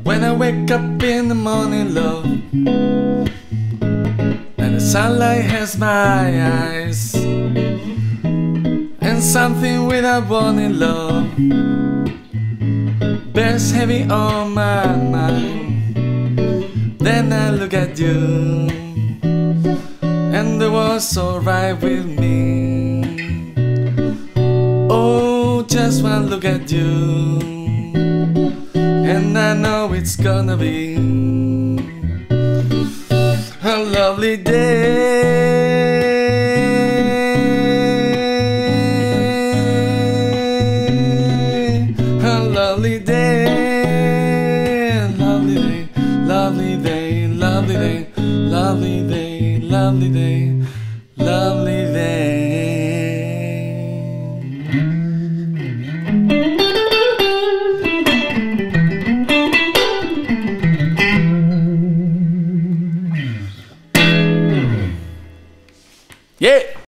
When I wake up in the morning, love, and the sunlight has my eyes, and something without warning, love, bears heavy on my mind. Then I look at you, and the world's alright with me. Oh, just one look at you, and I know it's gonna be a lovely day, a lovely day, lovely day, lovely day, lovely day, lovely day, lovely day, lovely day. Yeah!